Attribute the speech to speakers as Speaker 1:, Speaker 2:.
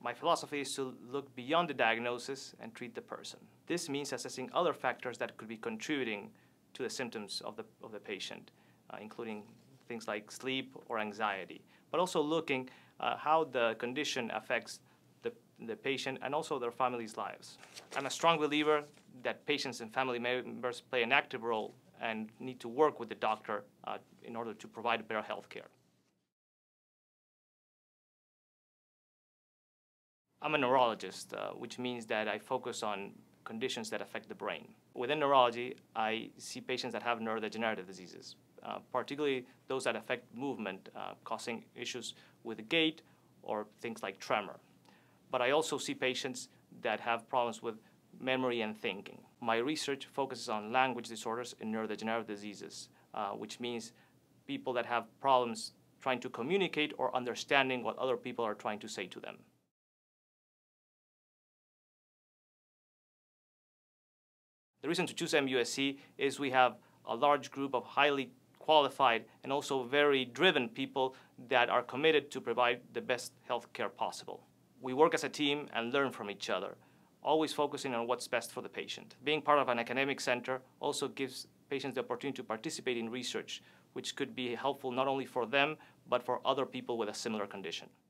Speaker 1: My philosophy is to look beyond the diagnosis and treat the person. This means assessing other factors that could be contributing to the symptoms of the patient, including things like sleep or anxiety, but also looking how the condition affects the patient and also their family's lives. I'm a strong believer that patients and family members play an active role and need to work with the doctor in order to provide better health care. I'm a neurologist, which means that I focus on conditions that affect the brain. Within neurology, I see patients that have neurodegenerative diseases, particularly those that affect movement, causing issues with gait or things like tremor. But I also see patients that have problems with memory and thinking. My research focuses on language disorders and neurodegenerative diseases, which means people that have problems trying to communicate or understanding what other people are trying to say to them. The reason to choose MUSC is we have a large group of highly qualified and also very driven people that are committed to provide the best health care possible. We work as a team and learn from each other, always focusing on what's best for the patient. Being part of an academic center also gives patients the opportunity to participate in research, which could be helpful not only for them, but for other people with a similar condition.